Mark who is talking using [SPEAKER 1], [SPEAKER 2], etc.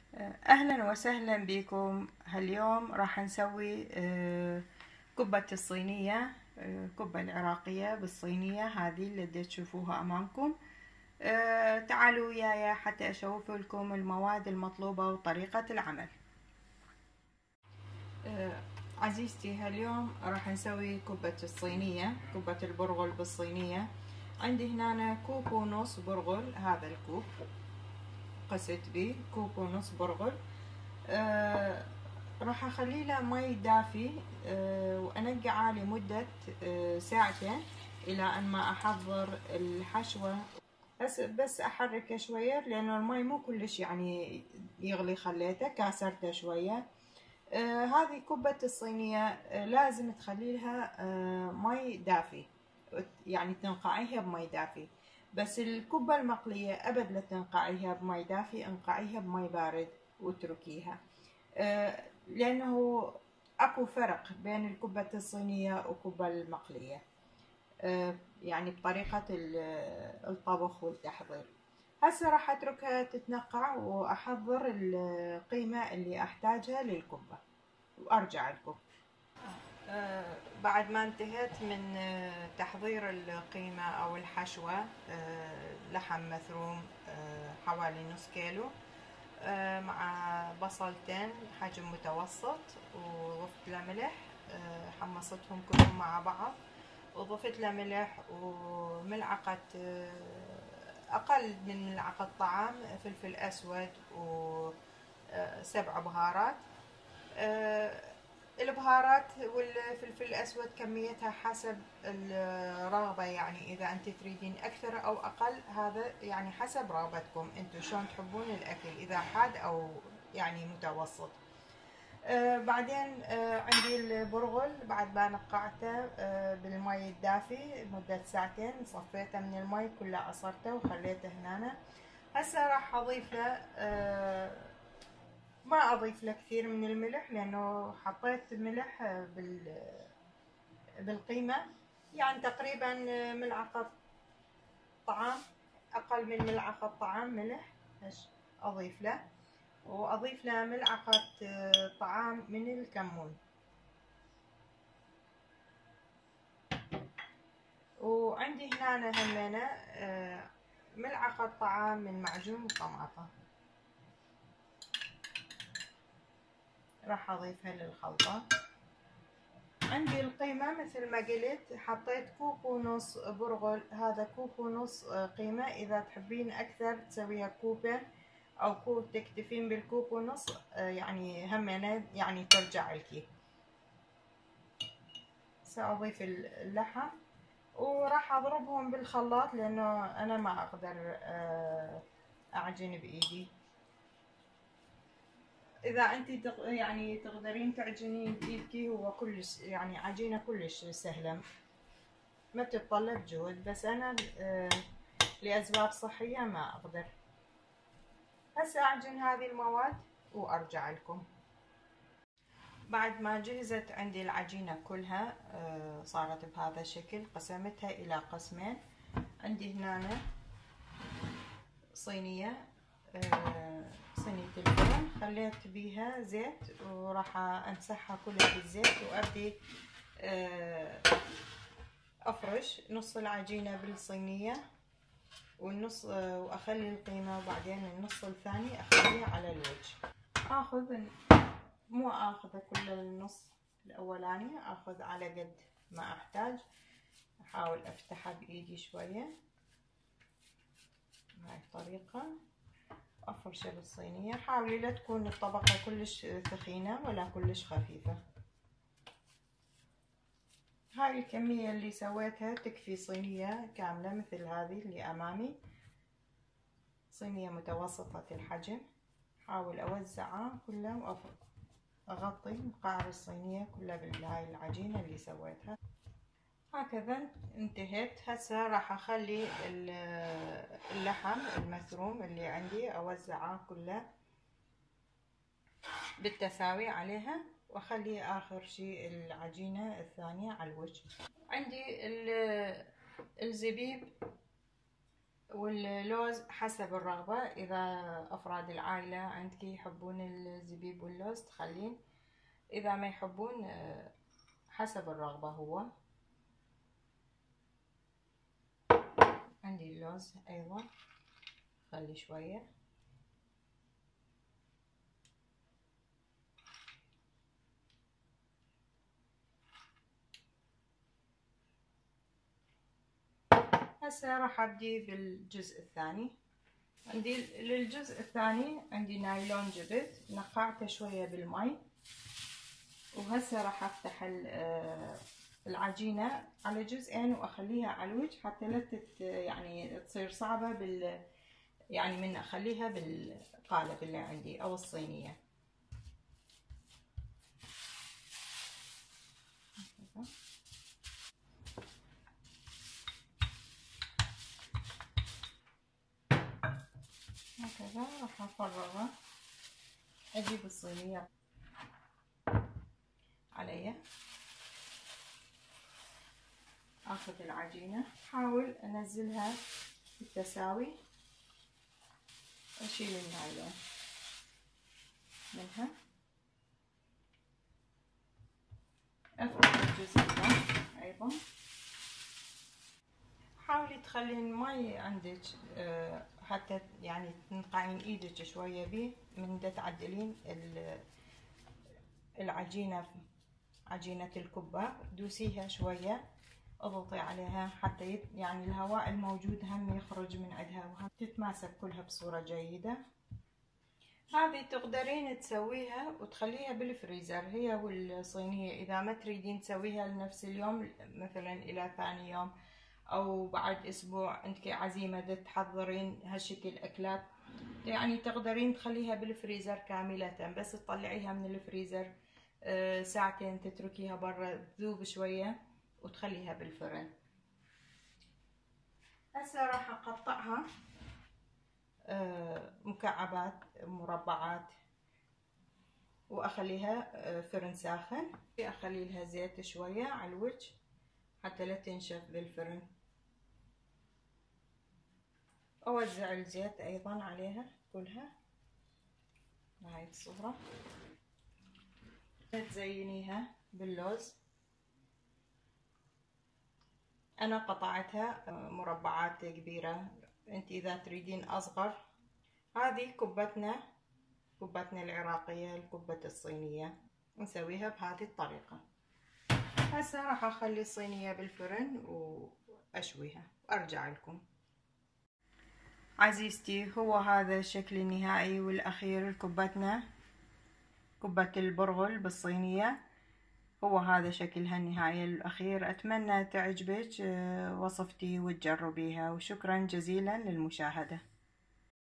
[SPEAKER 1] أهلا وسهلا بكم. هاليوم راح نسوي كبة الصينية، كبة العراقية بالصينية هذه اللي تشوفوها أمامكم. تعالوا وياي حتى أشوف لكم المواد المطلوبة وطريقة العمل. عزيزتي، هاليوم راح نسوي كبة الصينية، كبة البرغل بالصينية. عندي هنا كوب ونص برغل، هذا الكوب قست بيه كوب ونص برغل. راح اخليه له مي دافي وانقعه لمدة ساعتين الى ان ما احضر الحشوة. بس احركه شوية لانه المي مو كلش يعني يغلي، خليته كاسرته شوية. هذه كبة الصينية لازم تخلي لها مي دافي، يعني تنقعيها بمي دافي. بس الكبة المقلية أبد لا تنقعيها بمي دافي، انقعيها بمي بارد واتركيها. لأنه أكو فرق بين الكبة الصينية والكبة المقلية، يعني بطريقة الطبخ والتحضير. هسه راح أتركها تتنقع وأحضر القيمة اللي أحتاجها للكبة وأرجع لكم. بعد ما انتهيت من تحضير القيمة أو الحشوة، لحم مثروم حوالي نص كيلو، مع بصلتين حجم متوسط، وضفت له ملح، حمصتهم كلهم مع بعض، وضفت له ملح وملعقة أقل من ملعقة طعام فلفل أسود و7 بهارات. البهارات والفلفل الأسود كميتها حسب الرغبة، يعني إذا أنت تريدين أكثر أو أقل هذا يعني حسب رغبتكم أنتوا شلون تحبون الأكل، إذا حاد أو يعني متوسط. بعدين عندي البرغل بعد ما نقعته بالمي الدافي مدة ساعتين، صفيته من المي كله، عصرته وخليته هنا. هسه راح أضيف له ما اضيف له كثير من الملح لانه حطيت ملح بالقيمة، يعني تقريبا ملعقة طعام، اقل من ملعقة طعام ملح اضيف له، واضيف له ملعقة طعام من الكمون، وعندي هنا همينة ملعقة طعام من معجون الطماطم راح اضيفها للخلطة. عندي القيمة مثل ما قلت حطيت كوب ونص برغل، هذا كوب ونص قيمة. إذا تحبين أكثر تسويها كوبين أو كوب، تكتفين بالكوب ونص يعني همينة يعني ترجع لكي. سأضيف اللحم وراح أضربهم بالخلاط لأنه أنا ما أقدر أعجن بإيدي. إذا أنت يعني تقدرين تعجنين بإيدك، هو كلش يعني عجينة كلش سهلة، ما بتتطلب جهد، بس أنا لأسباب صحية ما أقدر. هسه أعجن هذه المواد وأرجع لكم. بعد ما جهزت عندي العجينة كلها صارت بهذا الشكل، قسمتها إلى قسمين. عندي هنا صينية، صينية الفرن، خليت بيها زيت وراح أمسحها كلها بالزيت، وأبدي أفرش نص العجينة بالصينية والنص، واخلي القيمة، وبعدين النص الثاني اخليه على الوجه. مو اخذه كل النص الاولاني، اخذ على قد ما احتاج. احاول افتحها بايدي شوية بهاي الطريقة، افرشه بالصينية. حاولي لا تكون الطبقة كلش ثخينة ولا كلش خفيفة. هاي الكمية اللي سويتها تكفي صينية كاملة مثل هذه اللي امامي، صينية متوسطة الحجم. حاول اوزعها كلها واغطي مقعر الصينية كلها بهاي العجينة اللي سويتها. هكذا انتهيت. هسه راح اخلي اللحم المثروم اللي عندي اوزعه كله بالتساوي عليها، واخلي اخر شي العجينة الثانية على الوجه. عندي الزبيب واللوز حسب الرغبة، إذا أفراد العائلة عندك يحبون الزبيب واللوز تخلين، إذا ما يحبون حسب الرغبة. هو عندي اللوز أيضا خلي شوية. هسه راح أبدي بالجزء الثاني. عندي للجزء الثاني عندي نايلون جبت نقعته شوية بالماء، وهسه راح افتح العجينة على جزئين واخليها على الوجه حتى لا يعني تصير صعبة يعني من اخليها بالقالب اللي عندي او الصينية. هكذا راح افرغها، اجيب الصينية عليها، اخذ العجينة احاول انزلها بالتساوي، اشيل النايلون منها، افتح الجزء ده ايضا. حاولي تخلين ماي عندك حتى يعني تنقعين ايدك شوية بيه من دا تعدلين العجينة، عجينة الكبة دوسيها شوية اضغطي عليها حتى يعني الهواء الموجود هم يخرج من عندها وتتماسك كلها بصورة جيدة. هذه تقدرين تسويها وتخليها بالفريزر هي والصينية، اذا ما تريدين تسويها لنفس اليوم مثلا الى ثاني يوم او بعد اسبوع عندك عزيمة تحضرين هالشكل اكلات، يعني تقدرين تخليها بالفريزر كاملة، بس تطلعيها من الفريزر ساعتين تتركيها برا تذوب شوية وتخليها بالفرن. هسه راح اقطعها مكعبات مربعات واخليها فرن ساخن، اخلي لها زيت شوية على الوجه حتى لا تنشف بالفرن، اوزع الزيت ايضا عليها كلها بهاي الصورة. تزينيها باللوز، انا قطعتها مربعات كبيرة، انت اذا تريدين اصغر. هذه كبتنا العراقية، الكبة الصينية نسويها بهذه الطريقة. هسه راح اخلي الصينية بالفرن واشويها وارجع لكم. عزيزتي هو هذا الشكل النهائي والاخير لكبتنا، كبة البرغل بالصينية، هو هذا شكلها النهائي الأخير. أتمنى تعجبك وصفتي وتجربيها، وشكرا جزيلا للمشاهدة.